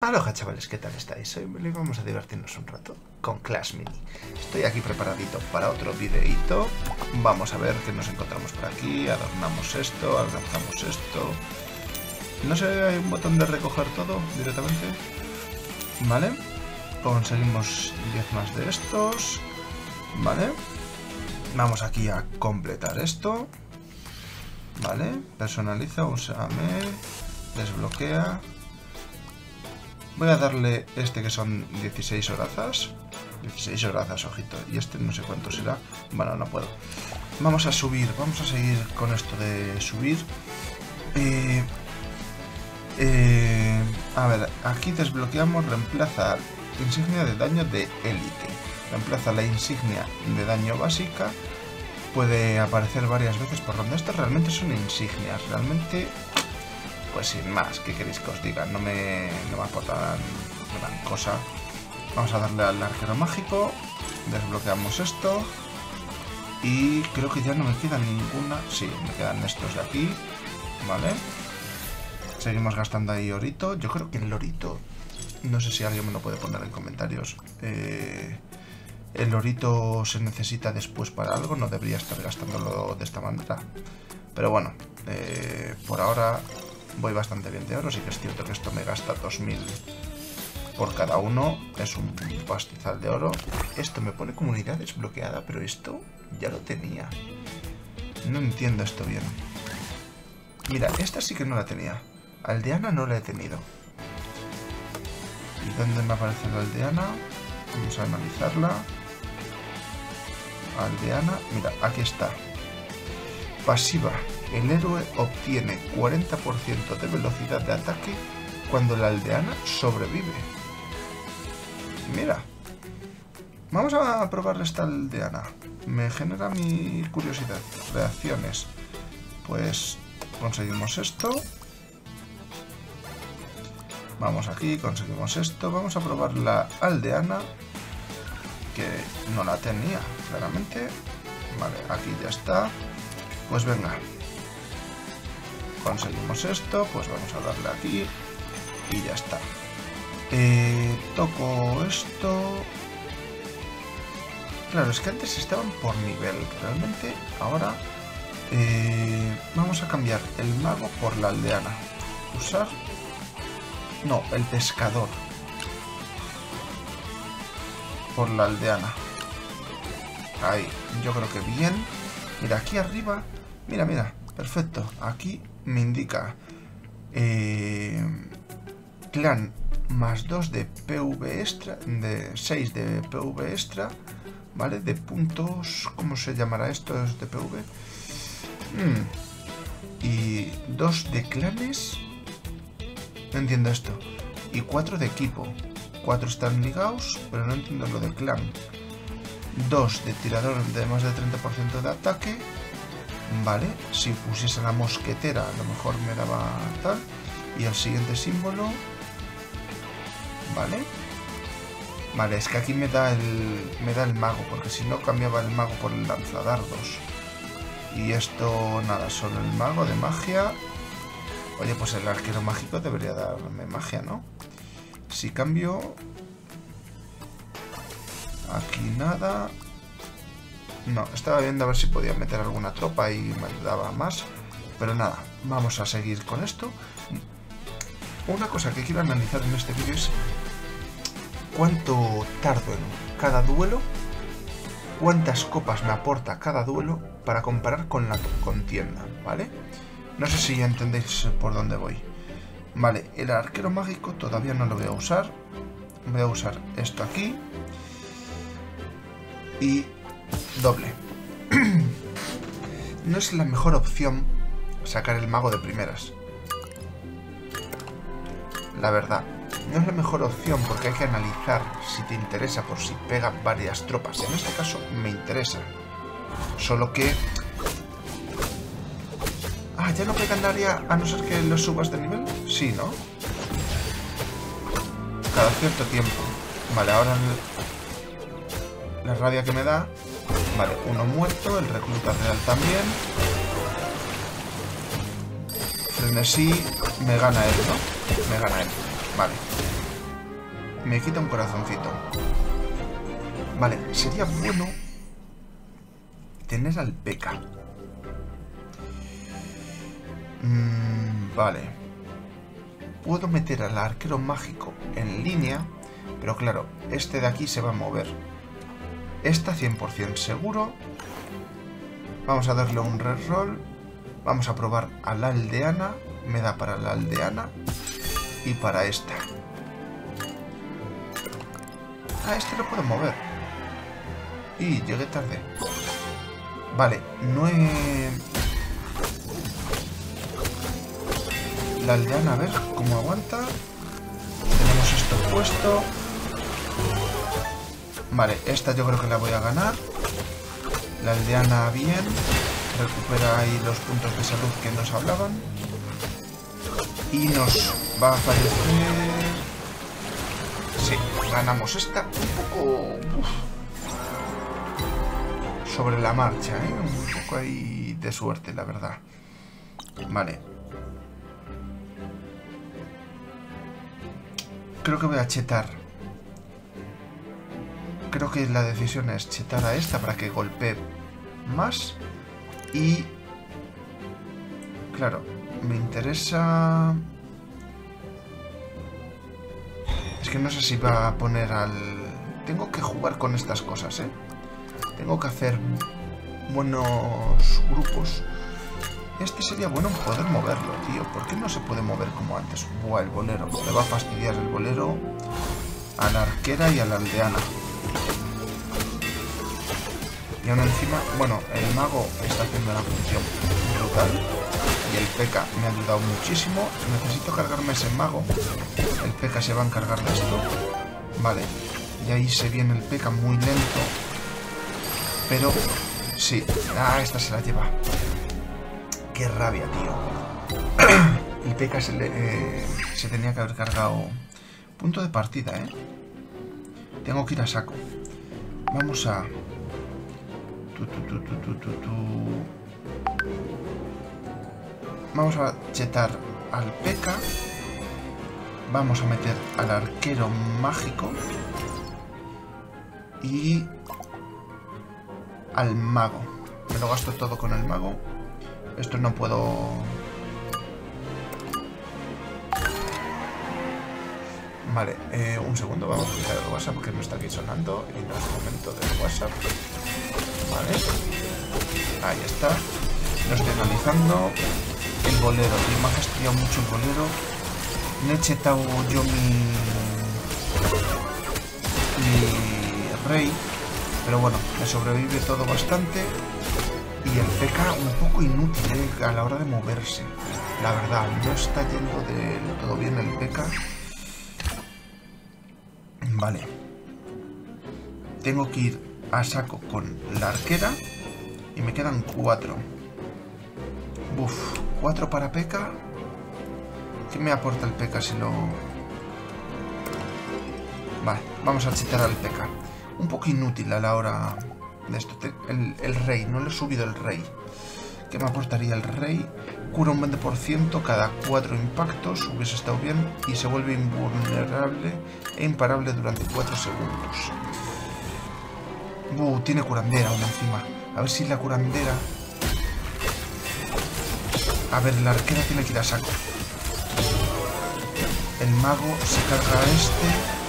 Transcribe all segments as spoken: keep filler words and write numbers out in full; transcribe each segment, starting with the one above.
Aloha chavales, ¿qué tal estáis? Hoy vamos a divertirnos un rato con Clash Mini. Estoy aquí preparadito para otro videíto. Vamos a ver qué nos encontramos por aquí. Adornamos esto, alcanzamos esto. No sé, hay un botón de recoger todo directamente. Vale. Conseguimos diez más de estos. Vale. Vamos aquí a completar esto. Vale. Personaliza, úsame. Desbloquea. Voy a darle este que son dieciséis horazas. dieciséis horazas, ojito. Y este no sé cuánto será. Bueno, no puedo. Vamos a subir. Vamos a seguir con esto de subir. Eh, eh, a ver, aquí desbloqueamos. Reemplaza insignia de daño de élite. Reemplaza la insignia de daño básica. Puede aparecer varias veces por ronda. Estas realmente son insignias. Realmente... Pues sin más, ¿qué queréis que os diga? No me, no me aportan gran cosa. Vamos a darle al arquero mágico. Desbloqueamos esto. Y creo que ya no me queda ninguna. Sí, me quedan estos de aquí. Vale. Seguimos gastando ahí orito. Yo creo que el orito... No sé si alguien me lo puede poner en comentarios. Eh, el orito se necesita después para algo. No debería estar gastándolo de esta manera. Pero bueno, eh, por ahora... Voy bastante bien de oro, sí que es cierto que esto me gasta dos mil por cada uno. Es un pastizal de oro. Esto me pone comunidad desbloqueada, pero esto ya lo tenía. No entiendo esto bien. Mira, esta sí que no la tenía. Aldeana no la he tenido. ¿Y dónde me aparece la aldeana? Vamos a analizarla. Aldeana, mira, aquí está. Pasiva. El héroe obtiene cuarenta por ciento de velocidad de ataque cuando la aldeana sobrevive. Mira. Vamos a probar esta aldeana. Me genera mi curiosidad. Reacciones. Pues conseguimos esto. Vamos aquí, conseguimos esto. Vamos a probar la aldeana. Que no la tenía, claramente. Vale, aquí ya está. Pues venga. Conseguimos esto, pues vamos a darle aquí y ya está. Eh, toco esto. Claro, es que antes estaban por nivel. Realmente ahora eh, vamos a cambiar el mago por la aldeana. Usar... No, el pescador. Por la aldeana. Ahí, yo creo que bien. Mira, aquí arriba... Mira, mira, perfecto. Aquí me indica eh, clan más dos de P V extra, de seis de P V extra, ¿vale? De puntos, ¿cómo se llamará esto? Es de P V. Hmm. Y dos de clanes, no entiendo esto. Y cuatro de equipo. Cuatro están ligados, pero no entiendo lo de clan. Dos de tirador de más de treinta por ciento de ataque. Vale, si pusiese la mosquetera a lo mejor me daba tal. Y el siguiente símbolo. Vale. Vale, es que aquí me da el me da el mago, porque si no cambiaba el mago por el lanzadardos. Y esto nada, solo el mago de magia. Oye, pues el arquero mágico debería darme magia, ¿no? Si cambio... Aquí nada... No, estaba viendo a ver si podía meter alguna tropa y me ayudaba más. Pero nada, vamos a seguir con esto. Una cosa que quiero analizar en este vídeo es cuánto tardo en cada duelo, cuántas copas me aporta cada duelo para comparar con la contienda, ¿vale? No sé si entendéis por dónde voy. Vale, el arquero mágico todavía no lo voy a usar. Voy a usar esto aquí. Y... doble. No es la mejor opción sacar el mago de primeras. La verdad. No es la mejor opción porque hay que analizar si te interesa por si pega varias tropas. En este caso me interesa. Solo que... Ah, ¿ya no pega en área a no ser que lo subas de nivel? Sí, ¿no? Cada cierto tiempo. Vale, ahora... La rabia que me da... Vale, uno muerto, el recluta real también. Frenesí, me gana él, ¿no? Me gana él. Vale. Me quita un corazoncito. Vale, sería bueno tener al P K. Mm, vale. Puedo meter al arquero mágico en línea, pero claro, este de aquí se va a mover. Esta cien por cien seguro. Vamos a darle un reroll. Vamos a probar a la aldeana. Me da para la aldeana y para esta. Ah, este lo puedo mover. Y llegué tarde. Vale, no he... La aldeana, a ver cómo aguanta. Tenemos esto puesto. Vale, esta yo creo que la voy a ganar. La aldeana bien. Recupera ahí los puntos de salud que nos hablaban. Y nos va a fallecer... Sí, ganamos esta un poco... Uf. Sobre la marcha, ¿eh? Un poco ahí de suerte, la verdad. Vale. Creo que voy a chetar. Creo que la decisión es chetar a esta para que golpee más. Y... Claro, me interesa... Es que no sé si va a poner al... Tengo que jugar con estas cosas, ¿eh? Tengo que hacer buenos grupos. Este sería bueno poder moverlo, tío. ¿Por qué no se puede mover como antes? Buah, el bolero. Le va a fastidiar el bolero a la arquera y a la aldeana. Y aún encima, bueno, el mago está haciendo una función brutal. Y el P K me ha ayudado muchísimo. Necesito cargarme ese mago. El P K se va a encargar de esto. Vale. Y ahí se viene el P K muy lento. Pero, sí. Ah, esta se la lleva. Qué rabia, tío. El P K se, le, eh, se tenía que haber cargado. Punto de partida, ¿eh? Tengo que ir a saco. Vamos a... Tu, tu, tu, tu, tu, tu, tu. Vamos a chetar al P K. Vamos a meter al arquero mágico. Y... al mago. Me lo gasto todo con el mago. Esto no puedo... Vale, eh, un segundo. Vamos a quitar el WhatsApp porque no está aquí sonando. Y no es momento del WhatsApp. Vale. Ahí está. Lo estoy analizando. El bolero. Y me ha fastidiado mucho el bolero. No he chetado yo mi... mi rey. Pero bueno, me sobrevive todo bastante. Y el P K un poco inútil, ¿eh? A la hora de moverse. La verdad, no está yendo del todo bien el P K. Vale. Tengo que ir a saco con la arquera. Y me quedan cuatro. Buf, cuatro para P K. ¿Qué me aporta el P K si lo...? Vale, vamos a chetar al P K. Un poco inútil a la hora de esto. El, el rey, no le he subido el rey. ¿Qué me aportaría el rey? Cura un veinte por ciento cada cuatro impactos, hubiese estado bien. Y se vuelve invulnerable e imparable durante cuatro segundos. Uh, tiene curandera aún encima. A ver si la curandera... A ver, la arquera tiene que ir a saco. El mago se carga a este...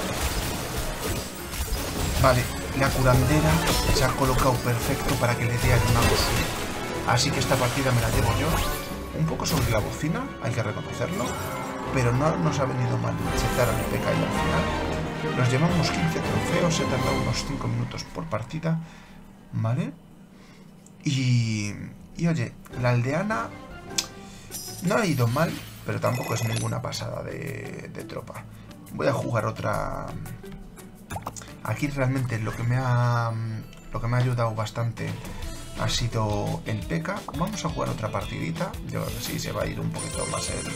Vale, la curandera se ha colocado perfecto para que le dé al mago suyo. Así que esta partida me la llevo yo. Un poco sobre la bocina, hay que reconocerlo. Pero no nos ha venido mal chetar al P K y al final. Nos llevamos quince trofeos, he tardado unos cinco minutos por partida. ¿Vale? Y... Y oye, la aldeana no ha ido mal, pero tampoco es ninguna pasada de, de tropa. Voy a jugar otra... Aquí realmente lo que me ha lo que me ha ayudado bastante ha sido el P K. Vamos a jugar otra partidita. Yo creo que sí, se va a ir un poquito más el...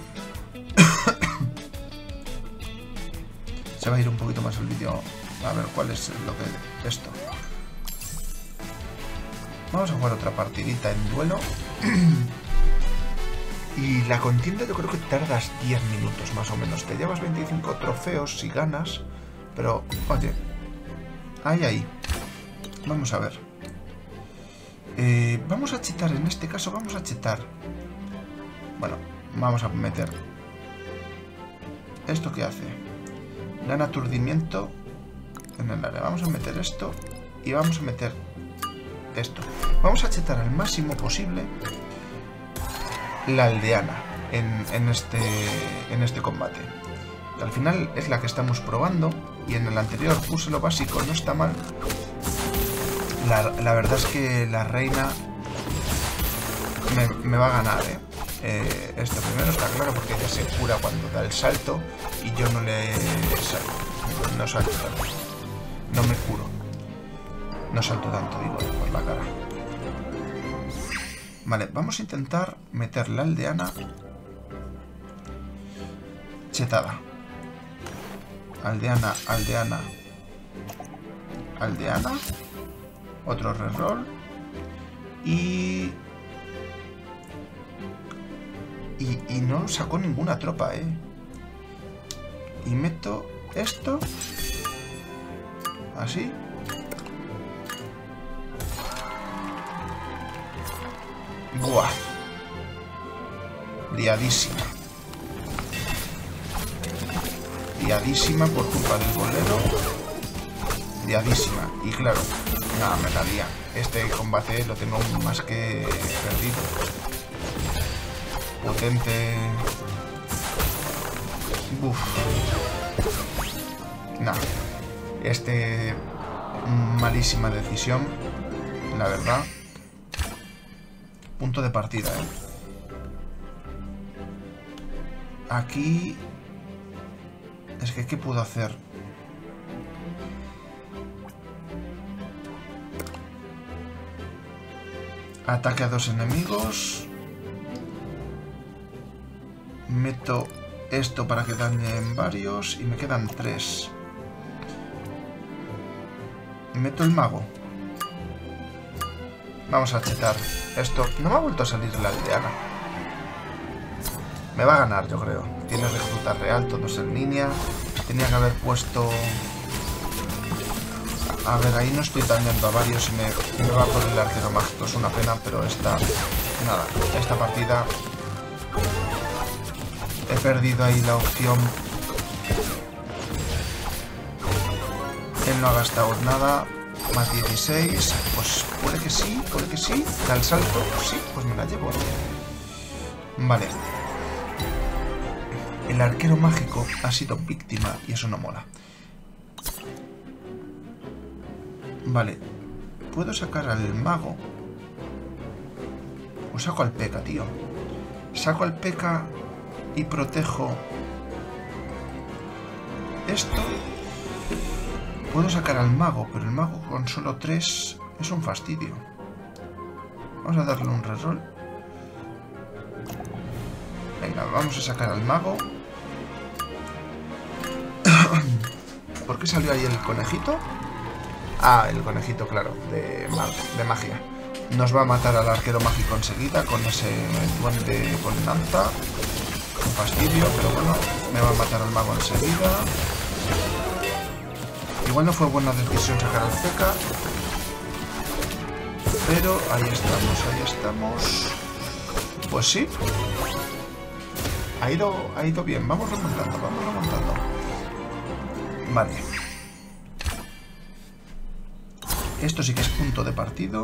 se va a ir un poquito más el vídeo. A ver cuál es lo que... esto. Vamos a jugar otra partidita en duelo. Y la contienda yo creo que tardas diez minutos más o menos. Te llevas veinticinco trofeos si ganas. Pero, oye, ahí, ahí. Vamos a ver. Eh, vamos a chetar, en este caso vamos a chetar. Bueno, vamos a meter... ¿Esto qué hace? Gana aturdimiento en el área. Vamos a meter esto y vamos a meter esto. Vamos a chetar al máximo posible la aldeana en, en, este, en este combate. Al final es la que estamos probando y en el anterior puse lo básico, no está mal. La, la verdad es que la reina me, me va a ganar, ¿eh? Eh, esto primero está claro porque ella se cura cuando da el salto y yo no le salto, no salto tanto, no me curo, no salto tanto, digo, por la cara. Vale, vamos a intentar meter la aldeana chetada. Aldeana, aldeana, aldeana, otro reroll y... Y, y no sacó ninguna tropa, ¿eh? Y meto esto. Así. Buah. Liadísima. Liadísima por culpa del bolero. Liadísima. Y claro, nada, me la lía. Este combate lo tengo más que perdido. Potente. Buf. Nah. Este... Malísima decisión. La verdad. Punto de partida, ¿eh? Aquí... Es que, ¿qué puedo hacer? Ataque a dos enemigos... Meto esto para que dañen varios y me quedan tres. Meto el mago. Vamos a chetar. Esto no me ha vuelto a salir la aldeana. Me va a ganar, yo creo. Tiene recluta real, todos en línea. Tenía que haber puesto... A ver, ahí no estoy dañando a varios y me, me va por el arquero mágico. Es una pena, pero esta... Nada, esta partida... He perdido ahí la opción. Él no ha gastado nada. Más dieciséis. Pues puede que sí, puede que sí. Da el salto. Sí, pues me la llevo. Vale. El arquero mágico ha sido víctima y eso no mola. Vale. Puedo sacar al mago. O saco al P.E.K.K.A, tío. Saco al P E K K A... Y protejo esto. Puedo sacar al mago, pero el mago con solo tres es un fastidio. Vamos a darle un reroll. Venga, vamos a sacar al mago. ¿Por qué salió ahí el conejito? Ah, el conejito, claro, de, de magia. Nos va a matar al arquero mágico enseguida con ese duende con lanza. Un fastidio, pero bueno, me va a matar al mago enseguida. Igual no fue buena decisión sacar al P E K K A. Pero ahí estamos, ahí estamos. Pues sí. Ha ido, ha ido bien, vamos remontando, vamos remontando. Vale. Esto sí que es punto de partido.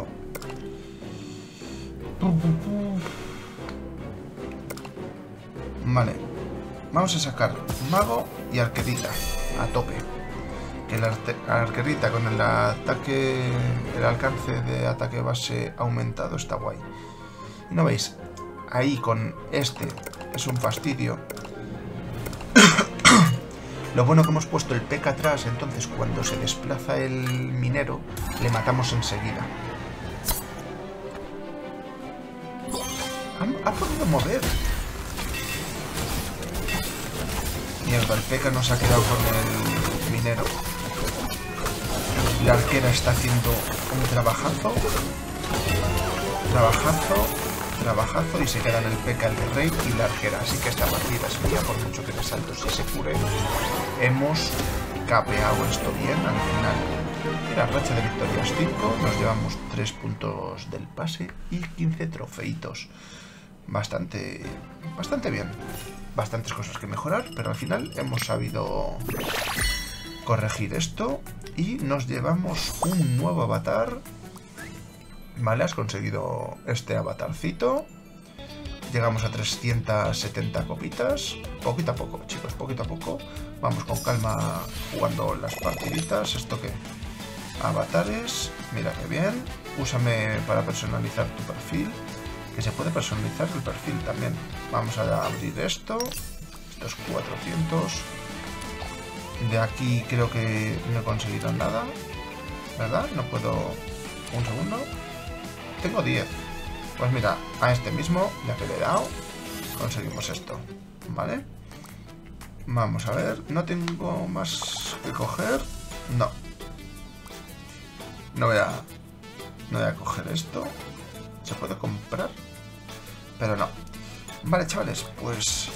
Vale, vamos a sacar mago y arquerita a tope. Que la arquerita con el ataque, el alcance de ataque base aumentado está guay. Y no veis, ahí con este es un fastidio. Lo bueno que hemos puesto el P E K K A atrás, entonces cuando se desplaza el minero le matamos enseguida. Ha, ha podido mover. Mierda, el P E K K A nos ha quedado con el minero. La arquera está haciendo un trabajazo. Trabajazo. trabajazo y se quedan el P K, el Rey y la arquera. Así que esta partida es mía, por mucho que de saltos y se cure. Hemos capeado esto bien al final. Mira, racha de victorias cinco, nos llevamos tres puntos del pase y quince trofeitos. Bastante, bastante bien. Bastantes cosas que mejorar, pero al final hemos sabido corregir esto y nos llevamos un nuevo avatar. Vale, has conseguido este avatarcito. Llegamos a trescientas setenta copitas. Poquito a poco, chicos, poquito a poco. Vamos con calma jugando las partiditas. ¿Esto qué? Avatares. Mira qué bien. Úsame para personalizar tu perfil. Que se puede personalizar el perfil también. Vamos a abrir esto. Estos cuatrocientos. De aquí creo que no he conseguido nada. ¿Verdad? No puedo... Un segundo. Tengo diez. Pues mira, a este mismo, ya que le he dado, conseguimos esto. ¿Vale? Vamos a ver. ¿No tengo más que coger? No. No voy a... No voy a coger esto. ¿Se puede comprar? Pero no. Vale, chavales, pues...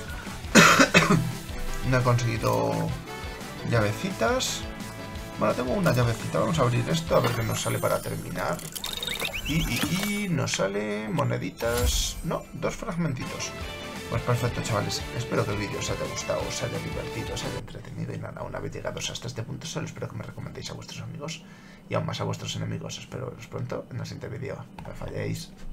no he conseguido llavecitas. Bueno, tengo una llavecita. Vamos a abrir esto, a ver qué nos sale para terminar. Y, y, y nos sale moneditas... No, dos fragmentitos. Pues perfecto, chavales. Espero que el vídeo os haya gustado, os haya divertido, os haya entretenido. Y nada, una vez llegados hasta este punto, solo espero que me recomendéis a vuestros amigos y aún más a vuestros enemigos. Espero veros pronto en el siguiente vídeo. No me falléis.